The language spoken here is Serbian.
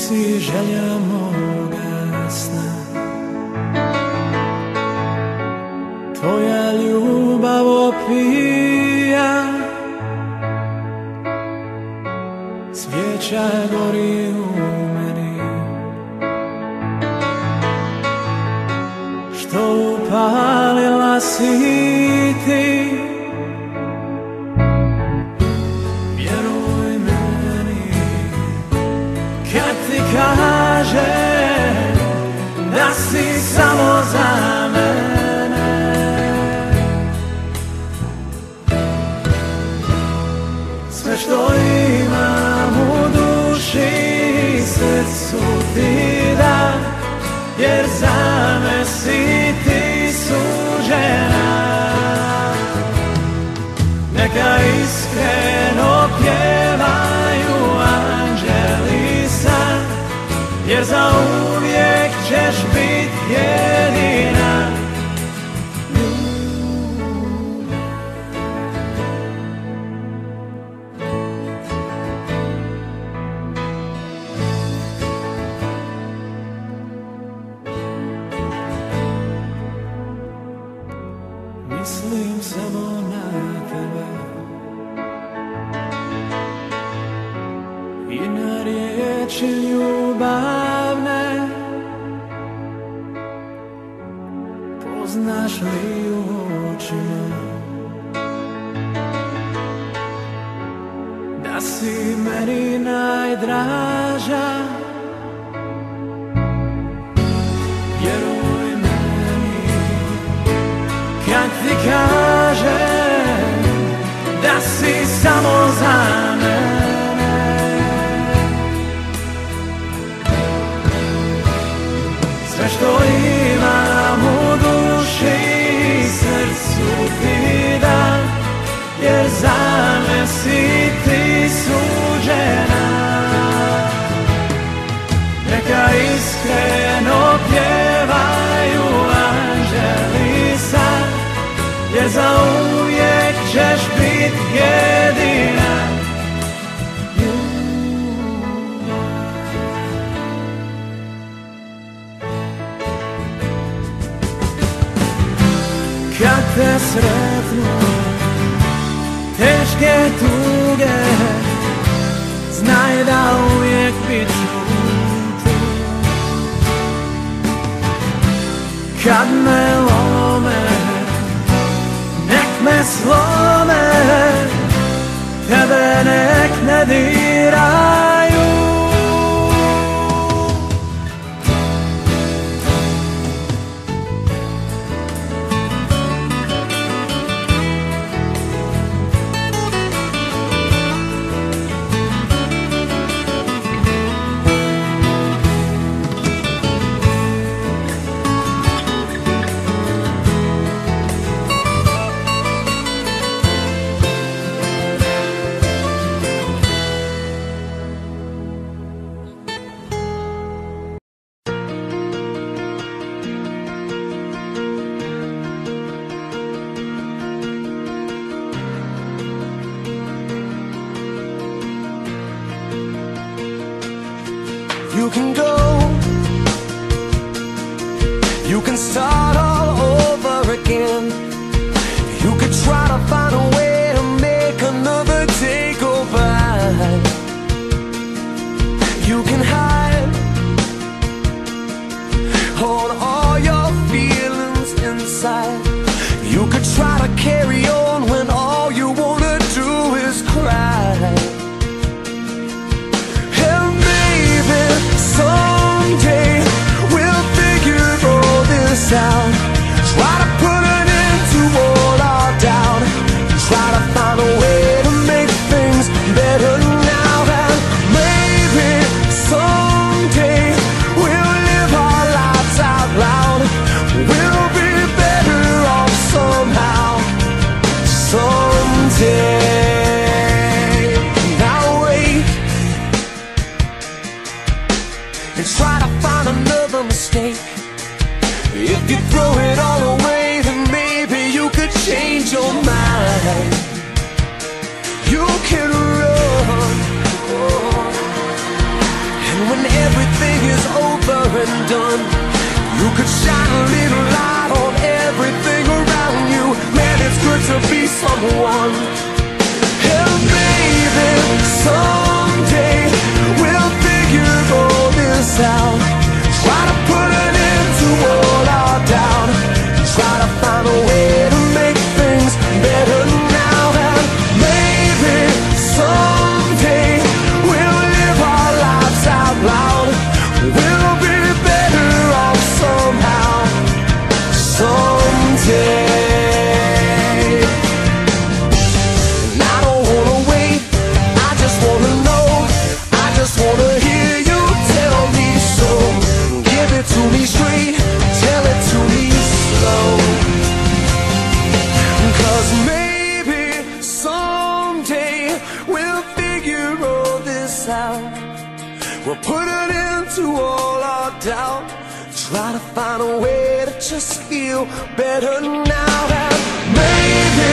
si želja moga sna, tvoja ljubav opija, svijeća gori u meni, što upalila si ti. Vjeruj meni kad ti kažem da si samo za mene. Sve što imam u duši i srcu ti dam, jer za me si ti suđena. Neka iskreno pjevaju anđeli sad, jer za uvijek ćeš bit jedina. Mislim samo na tebe i na riječi ljubavne. Poznaš li u očima da si meni najdraža? Vjeruj meni kad ti kažem da si samo za mene. Sve što imam u duši i srcu ti dam, jer za me si ti suđena. Neka iskreno pjevaju anđeli sad, jer za uvijek ćeš bit jedina. Kad te sretnu teške tuge, znaj da uvijek bit ću tu. Kad me lome, nek me slome, tebe nek ne diraju. You can go, you can start all over again. You could try to find a way to make another day go by. You can hide, hold all your feelings inside. You could try to carry on when all you wanna do is cry. Someday we'll figure all this out. Try to put an end to all our doubt. You could shine a little light on everything around you. Man, it's good to be someone. And maybe someday we'll figure all this out. Try to put an end to all our doubt. Try to find a way to make things better now. And maybe someday we'll live our lives out loud. We'll be better off somehow, someday. And I don't wanna wait, I just wanna know, I just wanna hear you tell me so. Give it to me straight, tell it to me slow. 'Cause maybe someday we'll figure all this out. We'll put an end to all our doubt. Try to find a way to just feel better now. And maybe